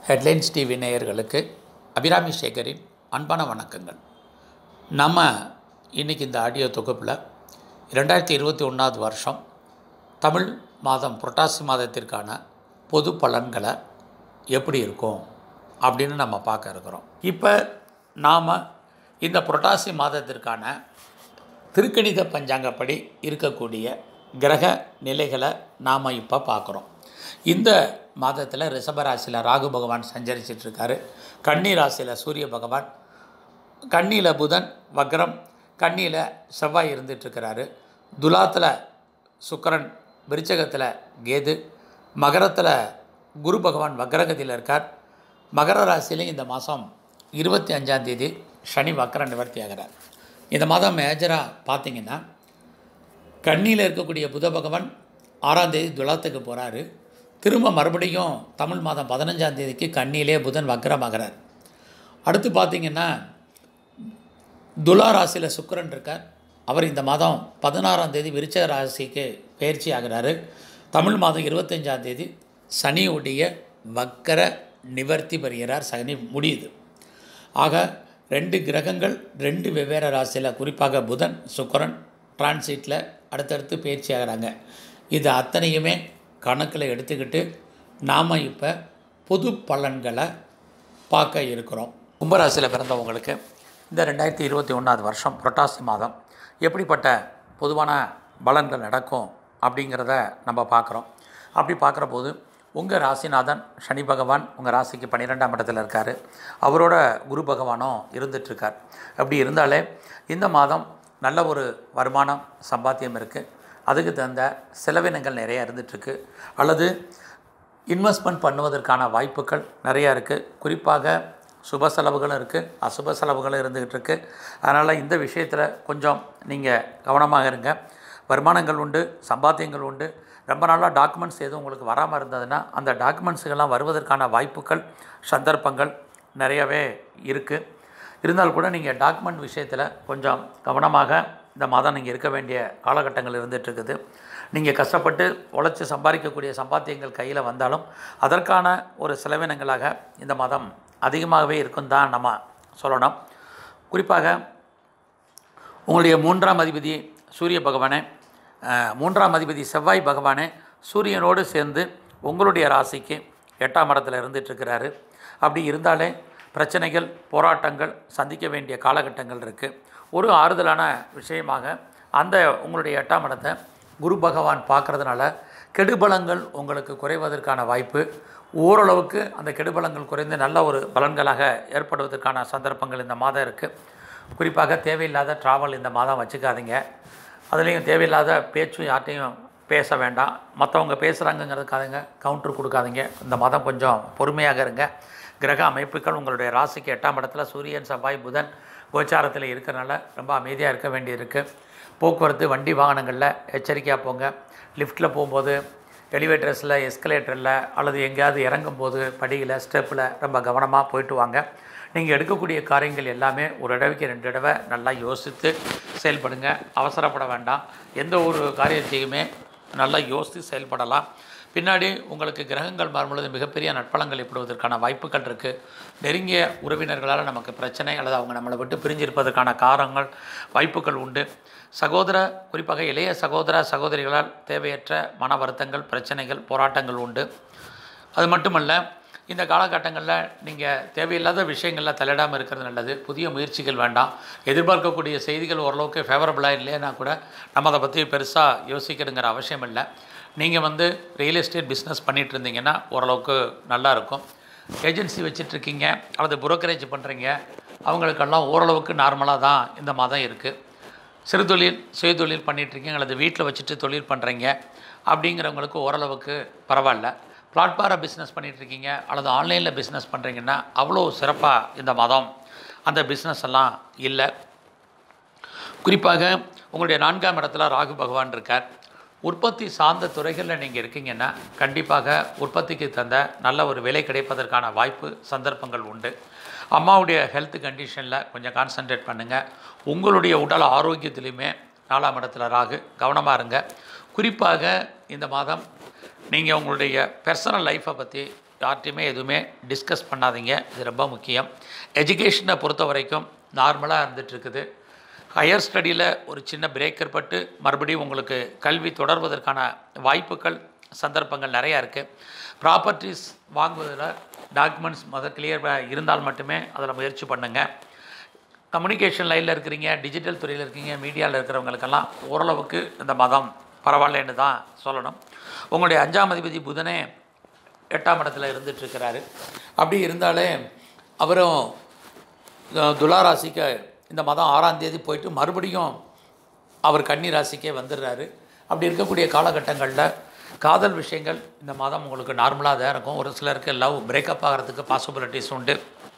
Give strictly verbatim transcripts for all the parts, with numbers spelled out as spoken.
Headlines TV நேயர்களுக்கு அபிராமி சேகரின் அன்பான வணக்கங்கள். நம்ம இன்றைக்கி இந்த ஆடியோ தொகுப்பில் ரெண்டாயிரத்தி இருபத்தி ஒன்றாவது வருஷம் தமிழ் மாதம் புரட்டாசி மாதத்திற்கான பொது பலன்களை எப்படி இருக்கும் அப்படின்னு நம்ம பார்க்க இருக்கிறோம். இப்போ நாம் இந்த புரட்டாசி மாதத்திற்கான திருக்கணித பஞ்சாங்கப்படி இருக்கக்கூடிய கிரக நிலைகளை நாம் இப்போ பார்க்குறோம். இந்த மாதத்தில் ரிஷபராசியில் ராகு பகவான் சஞ்சரிச்சிட்ருக்காரு. கன்னி ராசியில் சூரிய பகவான், கன்னியில் புதன் வக்ரம், கன்னியில் செவ்வாய் இருந்துகிட்ருக்கிறாரு. துலாத்தில் சுக்கிரன், விருச்சகத்தில் கேது, மகரத்தில் குரு பகவான் வக்ரகதியில் இருக்கார். மகர ராசியிலையும் இந்த மாதம் இருபத்தி அஞ்சாந்தேதி சனி வக்ர நிவர்த்தி ஆகிறார். இந்த மாதம் மேஜராக பார்த்திங்கன்னா கன்னியில் இருக்கக்கூடிய புத பகவான் ஆறாம் தேதி துலாத்துக்கு போகிறாரு. திரும்ப மறுபடியும் தமிழ் மாதம் பதினஞ்சாம் தேதிக்கு கன்னியிலே புதன் வக்ரமாகிறார். அடுத்து பார்த்திங்கன்னா துலா ராசியில் சுக்கிரன் இருக்கார். அவர் இந்த மாதம் பதினாறாம் தேதி விருச்சக ராசிக்கு பயிற்சி ஆகிறாரு. தமிழ் மாதம் இருபத்தஞ்சாம் தேதி சனியுடைய வக்கர நிவர்த்தி பெறுகிறார். சனி முடியுது. ஆக ரெண்டு கிரகங்கள் ரெண்டு வெவ்வேறு ராசியில், குறிப்பாக புதன் சுக்கிரன் டிரான்சிட்டில் அடுத்தடுத்து பயிற்சி ஆகிறாங்க. இது அத்தனையுமே கணக்கில் எடுத்துக்கிட்டு நாம் இப்போ பொது பலன்களை பார்க்க இருக்கிறோம். கும்பராசியில் பிறந்தவங்களுக்கு இந்த ரெண்டாயிரத்தி இருபத்தி ஒன்றாவது வருஷம் புரட்டாசி மாதம் எப்படிப்பட்ட பொதுவான பலன்கள் நடக்கும் அப்படிங்கிறத நம்ம பார்க்குறோம். அப்படி பார்க்குற போது உங்கள் ராசிநாதன் சனி பகவான் உங்கள் ராசிக்கு பன்னிரெண்டாம் இடத்துல இருக்கார். அவரோட குரு பகவானும் இருந்துகிட்ருக்கார். அப்படி இருந்தாலே இந்த மாதம் நல்ல ஒரு வருமானம் சம்பாத்தியம் இருக்குது. அதுக்கு தகுந்த செலவினங்கள் நிறையா இருந்துகிட்ருக்கு. அல்லது இன்வெஸ்ட்மெண்ட் பண்ணுவதற்கான வாய்ப்புகள் நிறையா இருக்குது. குறிப்பாக சுப செலவுகளும் இருக்குது, அசுப செலவுகளும் இருந்துக்கிட்டு இருக்குது. அதனால் இந்த விஷயத்தில் கொஞ்சம் நீங்கள் கவனமாக இருங்க. வருமானங்கள் உண்டு, சம்பாத்தியங்கள் உண்டு. ரொம்ப நாளாக டாக்குமெண்ட்ஸ் எதுவும் உங்களுக்கு வராமல் இருந்ததுன்னா அந்த டாக்குமெண்ட்ஸுகள்லாம் வருவதற்கான வாய்ப்புகள் சந்தர்ப்பங்கள் நிறையவே இருக்குது. இருந்தால் கூட நீங்கள் டாக்குமெண்ட் விஷயத்தில் கொஞ்சம் கவனமாக இந்த மாதம் நீங்கள் இருக்க வேண்டிய காலகட்டங்கள் இருந்துகிட்ருக்குது. நீங்கள் கஷ்டப்பட்டு உழைச்சி சம்பாதிக்கக்கூடிய சம்பாத்தியங்கள் கையில் வந்தாலும் அதற்கான ஒரு செலவினங்களாக இந்த மாதம் அதிகமாகவே இருக்கும் தான் நம்ம சொல்லணும். குறிப்பாக உங்களுடைய மூன்றாம் அதிபதி சூரிய பகவானே, மூன்றாம் அதிபதி செவ்வாய் பகவானே சூரியனோடு சேர்ந்து உங்களுடைய ராசிக்கு எட்டாம் இடத்துல இருந்துகிட்ருக்கிறாரு. அப்படி இருந்தாலே பிரச்சனைகள், போராட்டங்கள் சந்திக்க வேண்டிய காலகட்டங்கள் இருக்குது. ஒரு ஆறுதலான விஷயமாக அந்த உங்களுடைய எட்டாம் இடத்தை குரு பகவான் பார்க்குறதுனால கெடுபலங்கள் உங்களுக்கு குறைவதற்கான வாய்ப்பு, ஓரளவுக்கு அந்த கெடுபலங்கள் குறைந்து நல்ல ஒரு பலன்களாக ஏற்படுவதற்கான சந்தர்ப்பங்கள் இந்த மாதம் இருக்குது. குறிப்பாக தேவையில்லாத ட்ராவல் இந்த மாதம் வச்சுக்காதீங்க. அதுலேயும் தேவையில்லாத பேச்சும் யார்ட்டையும் பேச வேண்டாம். மற்றவங்க பேசுகிறாங்கங்கிறதுக்காதங்க கவுண்டர் கொடுக்காதீங்க. இந்த மாதம் கொஞ்சம் பொறுமையாக இருங்க. கிரக அமைப்புகள் உங்களுடைய ராசிக்கு எட்டாம் இடத்துல சூரியன் செவ்வாய் புதன் கோச்சாரத்தில் இருக்கிறனால ரொம்ப அமைதியாக இருக்க வேண்டியிருக்கு. போக்குவரத்து வண்டி வாகனங்களில் எச்சரிக்கையாக போங்க. லிஃப்ட்டில் போகும்போது, எலிவேட்டர்ஸில், எஸ்கலேட்டரில் அல்லது எங்கேயாவது இறங்கும்போது படியில் ஸ்டெப்பில் ரொம்ப கவனமாக போயிட்டு வாங்க. நீங்கள் எடுக்கக்கூடிய காரியங்கள் எல்லாமே ஒரு தடவைக்கு ரெண்டு தடவை நல்லா யோசித்து செயல்படுங்க. அவசரப்பட வேண்டாம். எந்த ஒரு காரியத்தையுமே நல்லா யோசித்து செயல்படலாம். பின்னாடி உங்களுக்கு கிரகங்கள் மாறும்பொழுது மிகப்பெரிய நட்பலங்கள் ஏற்படுவதற்கான வாய்ப்புகள் இருக்குது. நெருங்கிய உறவினர்களால் நமக்கு பிரச்சனை அல்லது அவங்க நம்மளை விட்டு பிரிஞ்சிருப்பதற்கான காரணங்கள் வாய்ப்புகள் உண்டு. சகோதர, குறிப்பாக இளைய சகோதர சகோதரிகளால் தேவையற்ற மன வருத்தங்கள், பிரச்சனைகள், போராட்டங்கள் உண்டு. அது மட்டுமல்ல, இந்த காலகட்டங்களில் நீங்கள் தேவையில்லாத விஷயங்களில் தலையிடாமல் இருக்கிறது நல்லது. புதிய முயற்சிகள் வேண்டாம். எதிர்பார்க்கக்கூடிய செய்திகள் ஓரளவுக்கு ஃபேவரபுளாக இல்லைன்னா கூட நம்ம அதை பற்றி பெருசாக யோசிக்கணுங்கிற அவசியம் இல்லை. நீங்கள் வந்து ரியல் எஸ்டேட் பிஸ்னஸ் பண்ணிகிட்டு இருந்தீங்கன்னா ஓரளவுக்கு நல்லாயிருக்கும். ஏஜென்சி வச்சிட்ருக்கீங்க அல்லது புரோக்கரேஜ் பண்ணுறீங்க, அவங்களுக்கெல்லாம் ஓரளவுக்கு நார்மலாக தான் இந்த மாதம் இருக்குது. சிறு தொழில் சுயதொழில் பண்ணிகிட்ருக்கீங்க அல்லது வீட்டில் வச்சுட்டு தொழில் பண்ணுறீங்க அப்படிங்கிறவங்களுக்கு ஓரளவுக்கு பரவாயில்ல. பிளாட்பார பிஸ்னஸ் பண்ணிகிட்ருக்கீங்க அல்லது ஆன்லைனில் பிஸ்னஸ் பண்ணுறீங்கன்னா அவ்வளோ சிறப்பாக இந்த மாதம் அந்த பிஸ்னஸ் எல்லாம் இல்லை. குறிப்பாக உங்களுடைய நான்காம் இடத்துல ராகு பகவான் இருக்கார். உற்பத்தி சார்ந்த துறைகளில் நீங்கள் இருக்கீங்கன்னா கண்டிப்பாக உற்பத்திக்கு தந்த நல்ல ஒரு விலை கிடைப்பதற்கான வாய்ப்பு சந்தர்ப்பங்கள் உண்டு. அம்மாவுடைய ஹெல்த் கண்டிஷனில் கொஞ்சம் கான்சன்ட்ரேட் பண்ணுங்கள். உங்களுடைய உடல் ஆரோக்கியத்திலையுமே நாலாம் இடத்துல ராகு, கவனமாக இருங்க. குறிப்பாக இந்த மாதம் நீங்கள் உங்களுடைய பர்சனல் லைஃப்பை பற்றி யார்ட்டையுமே எதுவுமே டிஸ்கஸ் பண்ணாதீங்க, இது ரொம்ப முக்கியம். எஜுகேஷனை பொறுத்த வரைக்கும் நார்மலாக இருந்துகிட்ருக்குது. ஹையர் ஸ்டடியில் ஒரு சின்ன பிரேக் ஏற்பட்டு மறுபடியும் உங்களுக்கு கல்வி தொடர்வதற்கான வாய்ப்புகள் சந்தர்ப்பங்கள் நிறையா இருக்குது. ப்ராப்பர்ட்டிஸ் வாங்குவதில் டாக்குமெண்ட்ஸ் முதல் கிளியராக இருந்தால் மட்டுமே அதில் முயற்சி பண்ணுங்கள். கம்யூனிகேஷன் லைனில் இருக்கிறீங்க, டிஜிட்டல் துறையில் இருக்கீங்க, மீடியாவில் இருக்கிறவங்களுக்கெல்லாம் ஓரளவுக்கு இந்த மாதம் பரவாயில்லன்னு தான் சொல்லணும். உங்களுடைய அஞ்சாம் அதிபதி புதனே எட்டாம் இடத்துல இருந்துகிட்ருக்கிறாரு. அப்படி இருந்தாலே அவரும் துலா ராசிக்கு இந்த மாதம் ஆறாம் தேதி போயிட்டு மறுபடியும் அவர் கன்னி ராசிக்கே வந்துடுறாரு. அப்படி இருக்கக்கூடிய காலகட்டங்களில் காதல் விஷயங்கள் இந்த மாதம் உங்களுக்கு நார்மலாக தான் இருக்கும். ஒரு சிலருக்கு லவ் பிரேக்கப் ஆகிறதுக்கு பாசிபிலிட்டிஸ் உண்டு.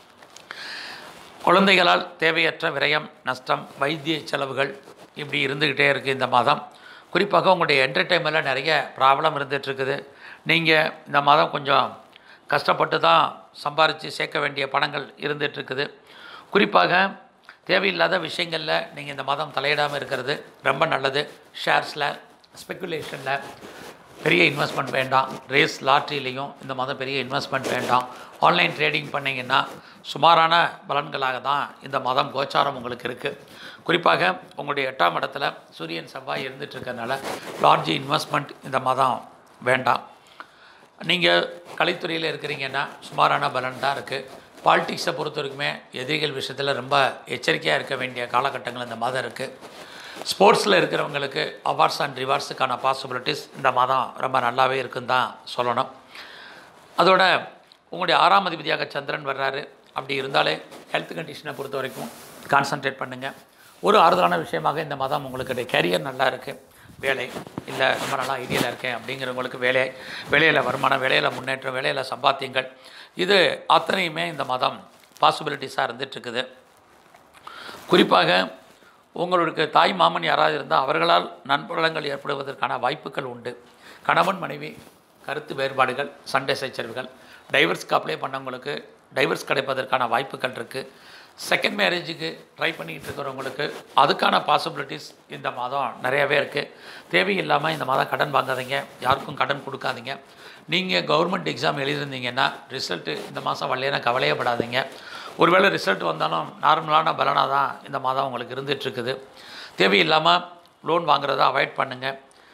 குழந்தைகளால் தேவையற்ற விரயம், நஷ்டம், வைத்திய செலவுகள் இப்படி இருந்துக்கிட்டே இருக்குது இந்த மாதம். குறிப்பாக உங்களுடைய என்டர்டெயின்மெண்ட்டில் நிறைய ப்ராப்ளம் இருந்துகிட்ருக்குது. நீங்கள் இந்த மாதம் கொஞ்சம் கஷ்டப்பட்டு தான் சம்பாரித்து சேர்க்க வேண்டிய பணங்கள் இருந்துகிட்ருக்குது. குறிப்பாக தேவையில்லாத விஷயங்களில் நீங்கள் இந்த மாதம் தலையிடாமல் இருக்கிறது ரொம்ப நல்லது. ஷேர்ஸில், ஸ்பெக்குலேஷனில் பெரிய இன்வெஸ்ட்மெண்ட் வேண்டாம். ரேஸ் லாட்ரிலையும் இந்த மாதம் பெரிய இன்வெஸ்ட்மெண்ட் வேண்டாம். ஆன்லைன் ட்ரேடிங் பண்ணிங்கன்னா சுமாரான பலன்களாக தான் இந்த மாதம் கோச்சாரம் உங்களுக்கு இருக்குது. குறிப்பாக உங்களுடைய எட்டாம் இடத்துல சூரியன் செவ்வாய் இருந்துகிட்ருக்கறனால லார்ஜ் இன்வெஸ்ட்மெண்ட் இந்த மாதம் வேண்டாம். நீங்கள் கலைத்துறையில் இருக்கிறீங்கன்னா சுமாரான பலன் தான் இருக்குது. பாலிட்டிக்ஸை பொறுத்த வரைக்குமே எதிரிகள் விஷயத்தில் ரொம்ப எச்சரிக்கையாக இருக்க வேண்டிய காலகட்டங்கள் இந்த மாதம் இருக்குது. ஸ்போர்ட்ஸில் இருக்கிறவங்களுக்கு அவார்ட்ஸ் அண்ட் ரிவார்ட்ஸுக்கான பாசிபிலிட்டிஸ் இந்த மாதம் ரொம்ப நல்லாவே இருக்குன்னு தான் சொல்லணும். அதோட உங்களுடைய ஆறாம் அதிபதியாக சந்திரன் வர்றாரு. அப்படி இருந்தாலே ஹெல்த் கண்டிஷனை பொறுத்த வரைக்கும் கான்சன்ட்ரேட் பண்ணுங்கள். ஒரு ஆறுதலான விஷயமாக இந்த மாதம் உங்களுக்கு கேரியர் நல்லா இருக்குது. வேலை இல்லை ரொம்ப நல்லா ஐடியாவில் இருக்கேன் அப்படிங்கிறவங்களுக்கு வேலை, வேலையில் வருமானம், வேலையில் முன்னேற்றம், வேலையில் சம்பாத்தியங்கள், இது அத்தனையுமே இந்த மாதம் பாசிபிலிட்டிஸாக இருந்துகிட்ருக்குது. குறிப்பாக உங்களுக்கு தாய் மாமன் யாராவது இருந்தால் அவர்களால் நண்பலங்கள் ஏற்படுவதற்கான வாய்ப்புகள் உண்டு. கணவன் மனைவி கருத்து வேறுபாடுகள், சண்டை சச்சரவுகள், டைவர்ஸ்க்கு அப்ளை பண்ணவங்களுக்கு டைவர்ஸ் கிடைப்பதற்கான வாய்ப்புகள் இருக்குது. செகண்ட் மேரேஜுக்கு ட்ரை பண்ணிக்கிட்டு இருக்கிறவங்களுக்கு அதுக்கான பாசிபிலிட்டிஸ் இந்த மாதம் நிறையாவே இருக்குது. தேவையில்லாமல் இந்த மாதம் கடன் வாங்காதீங்க, யாருக்கும் கடன் கொடுக்காதீங்க. நீங்கள் கவர்மெண்ட் எக்ஸாம் எழுதியிருந்தீங்கன்னா ரிசல்ட்டு இந்த மாதம் வரலைன்னா கவலையப்படாதீங்க. ஒருவேளை ரிசல்ட் வந்தாலும் நார்மலான பலனாக தான் இந்த மாதம் உங்களுக்கு இருந்துகிட்ருக்குது. தேவையில்லாமல் லோன் வாங்குறத அவாய்ட் பண்ணுங்கள்.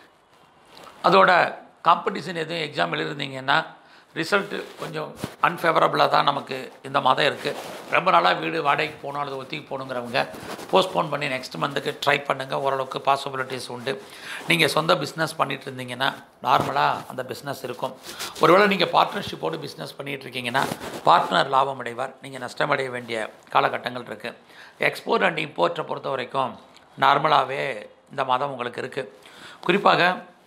அதோட காம்படிஷன் எதுவும் எக்ஸாம் எழுதிருந்தீங்கன்னா ரிசல்ட்டு கொஞ்சம் அன்ஃபேவரபுளாக தான் நமக்கு இந்த மாதம் இருக்குது. ரொம்ப நாளாக வீடு வாடகைக்கு போகணும் அல்லது ஒத்திக்கு போகணுங்கிறவங்க போஸ்ட்போன் பண்ணி நெக்ஸ்ட் மந்த்துக்கு ட்ரை பண்ணுங்கள். ஓரளவுக்கு பாசிபிலிட்டிஸ் உண்டு. நீங்கள் சொந்த பிஸ்னஸ் பண்ணிகிட்டு இருந்தீங்கன்னா நார்மலாக அந்த பிஸ்னஸ் இருக்கும். ஒருவேளை நீங்கள் பார்ட்னர்ஷிப்போடு பிஸ்னஸ் பண்ணிகிட்டு இருக்கீங்கன்னா பார்ட்னர் லாபம் அடைவார், நீங்கள் நஷ்டமடைய வேண்டிய காலகட்டங்கள் இருக்குது. எக்ஸ்போர்ட் அண்ட் இம்போர்ட்டை பொறுத்த வரைக்கும் நார்மலாகவே இந்த மாதம் உங்களுக்கு இருக்குது. குறிப்பாக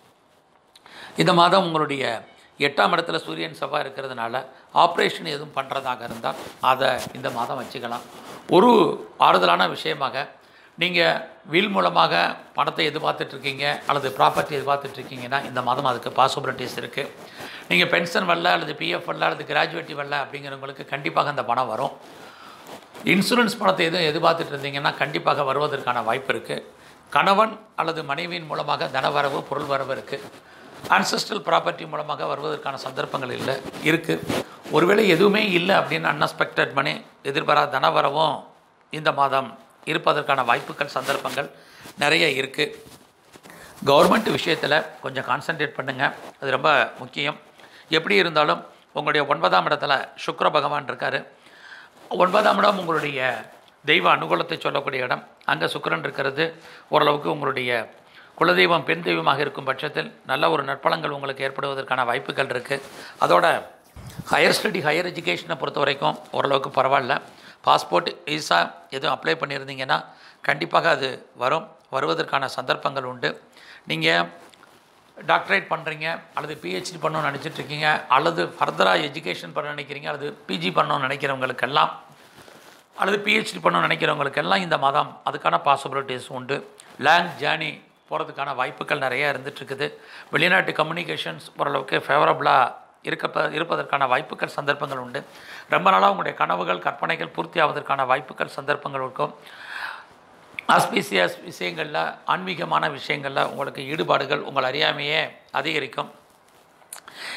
இந்த மாதம் உங்களுடைய எட்டாம் இடத்துல சூரியன் செவ்வாய் இருக்கிறதுனால ஆப்ரேஷன் எதுவும் பண்ணுறதாக இருந்தால் அதை இந்த மாதம் வச்சுக்கலாம். ஒரு ஆறுதலான விஷயமாக நீங்கள் வில் மூலமாக பணத்தை எதிர்பார்த்துட்ருக்கீங்க அல்லது ப்ராப்பர்ட்டி எதிர்பார்த்துட்ருக்கீங்கன்னா இந்த மாதம் அதுக்கு பாசிபிலிட்டிஸ் இருக்குது. நீங்கள் பென்ஷன் வரல அல்லது பிஎஃப் வரல அல்லது கிராஜுவேட்டி வரல அப்படிங்கிறவங்களுக்கு கண்டிப்பாக அந்த பணம் வரும். இன்சூரன்ஸ் பணத்தை எதுவும் எதிர்பார்த்துட்டு இருந்தீங்கன்னா கண்டிப்பாக வருவதற்கான வாய்ப்பு இருக்குது. கணவன் அல்லது மனைவியின் மூலமாக தனவரவு, பொருள் வரவு இருக்குது. ஆன்செஸ்ட்ரல் ப்ராப்பர்ட்டி மூலமாக வருவதற்கான சந்தர்ப்பங்கள் இல்லை இருக்குது. ஒருவேளை எதுவுமே இல்லை அப்படின்னு அன்எக்ஸ்பெக்டட் மணி, எதிர்பாராத தனவரவும் இந்த மாதம் இருப்பதற்கான வாய்ப்புகள், சந்தர்ப்பங்கள் நிறைய இருக்குது. கவர்மெண்ட் விஷயத்தில் கொஞ்சம் கான்சன்ட்ரேட் பண்ணுங்கள், அது ரொம்ப முக்கியம். எப்படி இருந்தாலும் உங்களுடைய ஒன்பதாம் இடத்துல சுக்கிர பகவான் இருக்கார். ஒன்பதாம் இடம் உங்களுடைய தெய்வ அனுகூலத்தை சொல்லக்கூடிய இடம். அங்கே சுக்கிரன் இருக்கிறது ஓரளவுக்கு உங்களுடைய குலதெய்வம் பெண் தெய்வமாக இருக்கும் பட்சத்தில் நல்ல ஒரு நற்பலங்கள் உங்களுக்கு ஏற்படுவதற்கான வாய்ப்புகள் இருக்குது. அதோட ஹையர் ஸ்டடி, ஹையர் எஜுகேஷனை பொறுத்த வரைக்கும் ஓரளவுக்கு பரவாயில்ல. பாஸ்போர்ட், விசா எதுவும் அப்ளை பண்ணியிருந்தீங்கன்னா கண்டிப்பாக அது வரும், வருவதற்கான சந்தர்ப்பங்கள் உண்டு. நீங்கள் டாக்டரேட் பண்ணுறீங்க அல்லது பிஹெச்டி பண்ணணும்னு நினச்சிட்ருக்கீங்க அல்லது ஃபர்தராக எஜுகேஷன் பண்ண நினைக்கிறீங்க அல்லது பிஜி பண்ணணும்னு நினைக்கிறவங்களுக்கெல்லாம் அல்லது பிஹெச்டி பண்ணணும்னு நினைக்கிறவங்களுக்கெல்லாம் இந்த மாதம் அதுக்கான பாசிபிலிட்டிஸ் உண்டு. லாங் ஜேர்னி போகிறதுக்கான வாய்ப்புகள் நிறையா இருந்துகிட்ருக்குது. வெளிநாட்டு கம்யூனிகேஷன்ஸ் ஓரளவுக்கு ஃபேவரபுளாக இருக்க இருப்பதற்கான வாய்ப்புகள், சந்தர்ப்பங்கள் உண்டு. ரொம்ப நாளாக உங்களுடைய கனவுகள், கற்பனைகள் பூர்த்தி ஆவதற்கான வாய்ப்புகள், சந்தர்ப்பங்கள் இருக்கும். ஆஸ்பீசியஸ் விஷயங்களில், ஆன்மீகமான விஷயங்களில் உங்களுக்கு ஈடுபாடுகள், உங்கள் அறியாமையே அதிகரிக்கும்.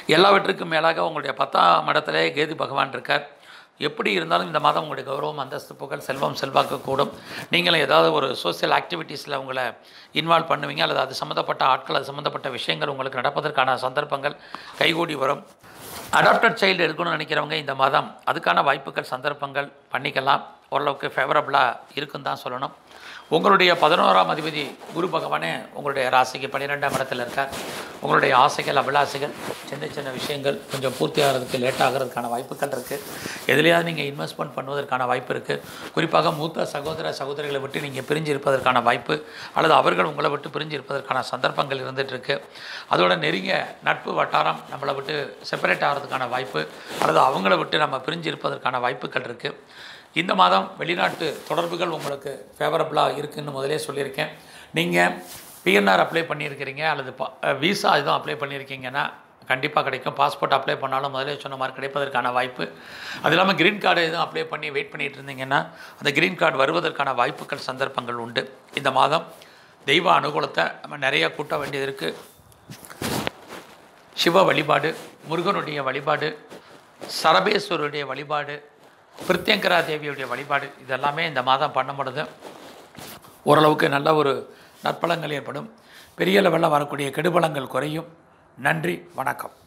எல்லாவற்றுக்கும் மேலாக உங்களுடைய பத்தாம் இடத்திலே கேது பகவான் இருக்கார். எப்படி இருந்தாலும் இந்த மாதம் உங்களுடைய கௌரவம், அந்தஸ்து, புகழ், செல்வம், செல்வாக்கு கூடும். நீங்களும் ஏதாவது ஒரு சோசியல் ஆக்டிவிட்டீஸில் உங்களை இன்வால்வ் பண்ணுவீங்க, அல்லது அது சம்மந்தப்பட்ட ஆட்கள், அது சம்மந்தப்பட்ட விஷயங்கள் உங்களுக்கு நடப்பதற்கான சந்தர்ப்பங்கள் கைகூடி வரும். அடாப்டட் சைல்டு எடுக்கணும்னு நினைக்கிறவங்க இந்த மாதம் அதுக்கான வாய்ப்புகள், சந்தர்ப்பங்கள் பண்ணிக்கலாம். ஓரளவுக்கு ஃபேவரபுளாக இருக்குன்னு தான் சொல்லணும். உங்களுடைய பதினோராம் அதிபதி குரு பகவானே உங்களுடைய ராசிக்கு பன்னிரெண்டாம் இடத்துல இருக்கார். உங்களுடைய ஆசைகள், அபிலாசைகள், சின்ன சின்ன விஷயங்கள் கொஞ்சம் பூர்த்தி ஆகிறதுக்கு லேட் ஆகிறதுக்கான வாய்ப்புகள் இருக்குது. எதுலையாவது நீங்கள் இன்வெஸ்ட்மெண்ட் பண்ணுவதற்கான வாய்ப்பு இருக்குது. குறிப்பாக மூத்த சகோதர சகோதரிகளை விட்டு நீங்கள் பிரிஞ்சு இருப்பதற்கான வாய்ப்பு, அல்லது அவர்கள் உங்களை விட்டு பிரிஞ்சு இருப்பதற்கான சந்தர்ப்பங்கள் இருந்துகிட்ருக்கு. அதோட நெருங்கிய நட்பு வட்டாரம் நம்மளை விட்டு செப்பரேட் ஆகிறதுக்கான வாய்ப்பு, அல்லது அவங்கள விட்டு நம்ம பிரிஞ்சு இருப்பதற்கான வாய்ப்புகள் இருக்குது. இந்த மாதம் வெளிநாட்டு தொடர்புகள் உங்களுக்கு ஃபேவரபுளாக இருக்குதுன்னு முதலே சொல்லியிருக்கேன். நீங்கள் பிஎன்ஆர் அப்ளை பண்ணியிருக்கிறீங்க, அல்லது பா விசா எதுவும் அப்ளை பண்ணியிருக்கீங்கன்னா கண்டிப்பாக கிடைக்கும். பாஸ்போர்ட் அப்ளை பண்ணாலும் முதலே சொன்ன மாதிரி கிடைப்பதற்கான வாய்ப்பு. அது இல்லாமல் க்ரீன் கார்டு எதுவும் அப்ளை பண்ணி வெயிட் பண்ணிகிட்டு இருந்தீங்கன்னா அந்த க்ரீன் கார்டு வருவதற்கான வாய்ப்புகள், சந்தர்ப்பங்கள் உண்டு. இந்த மாதம் தெய்வ அனுகூலத்தை நம்ம நிறையா கூட்ட வேண்டியது இருக்குது. சிவ வழிபாடு, முருகனுடைய வழிபாடு, சரபேஸ்வருடைய வழிபாடு, பிரித்யங்கரா தேவியுடைய வழிபாடு, இதெல்லாமே இந்த மாதம் பண்ண முடியுது. ஓரளவுக்கு நல்ல ஒரு நற்பலங்கள் ஏற்படும். பெரிய லெவலில் வரக்கூடிய கெடுபலங்கள் குறையும். நன்றி, வணக்கம்.